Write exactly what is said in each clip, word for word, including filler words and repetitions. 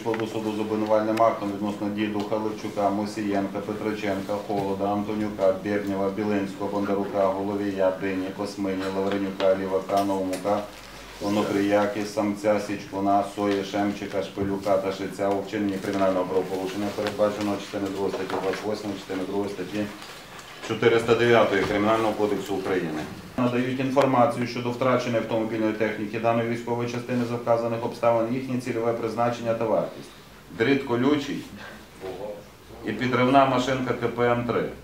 надійшло до суду з обвинувальним актом відносно дій Халевчука, Мосієнка, Петриченка, Холода, Антонюка, Бернєва, Білинського, Бондарука, Головія, Дині, Космині, Лавренюка, Лівака, Наумука, Онопріяки, Самця, Січкуна, Сої, Шемчика, Шпилюка та Шиця у вчиненні кримінального правопорушення, передбаченого частиною другої статті двадцять восьмої, частиною другої статті чотириста дев'ятої Кримінального кодексу України. Надають інформацію щодо втраченої автомобільної техніки даної військової частини за вказаних обставин, їхнє цільове призначення та вартість. Дріт колючий і підривна машинка К П М три.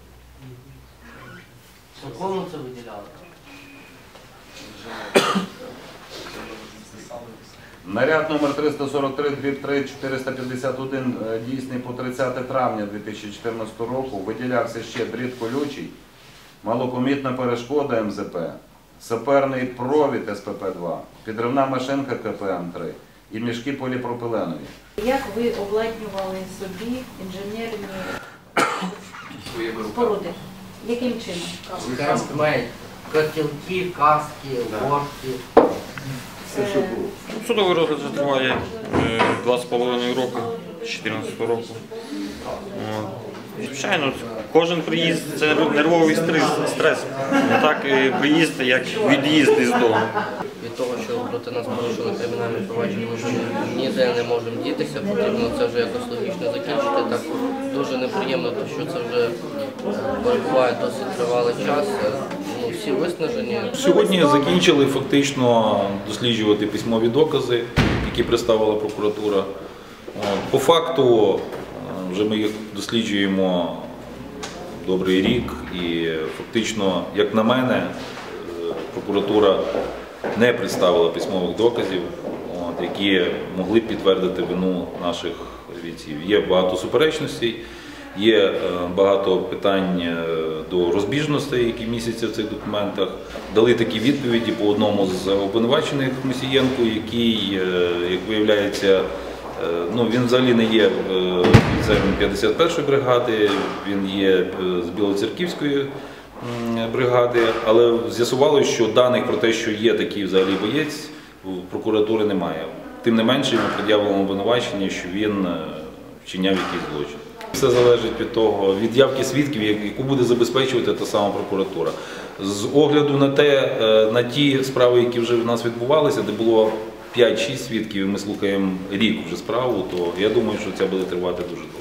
Законно це виділяли? Наряд номер триста сорок три дріб три чотириста п'ятдесят один, дійсний по тридцяте травня дві тисячі чотирнадцятого року, виділявся ще дріт колючий, малопомітна перешкода М З П, саперний провід С П П два, підривна машинка К П М три і мішки поліпропиленові. Як ви обладнювали собі інженерні споруди? Яким чином? Кемпмей, котілки, каски, горки. Судовий розгляд вже триває два з половиною роки, з дві тисячі чотирнадцятого року. Звичайно, кожен приїзд – це нервовий стрес, не так і приїзд, як від'їзд із дому. Від того, що проти нас порушили кримінальне провадження, ми вже ніде не можемо дітися, потрібно це вже якось логічно закінчити. Так дуже неприємно, що це вже перебуває досить тривалий час. Ну, всі виснажені. Сьогодні закінчили фактично досліджувати письмові докази, які представила прокуратура. По факту вже ми їх досліджуємо добрий рік і фактично, як на мене, прокуратура не представила письмових доказів, які могли б підтвердити вину наших бійців. Є багато суперечностей, є багато питань до розбіжностей, які містяться в цих документах. Дали такі відповіді по одному з обвинувачених Мосієнку, який, як виявляється, ну, він взагалі не є бійцем п'ятдесят першої бригади, він є з Білоцерківської бригади, але з'ясувалося, що даних про те, що є такий взагалі боєць, в прокуратури немає. Тим не менше, йому пред'явлено обвинувачення, що він вчиняв якийсь злочин. Все залежить від того, від явки свідків, яку буде забезпечувати та сама прокуратура. З огляду на те, на ті справи, які вже в нас відбувалися, де було п'ять-шість свідків, і ми слухаємо рік вже справу, то я думаю, що це буде тривати дуже довго.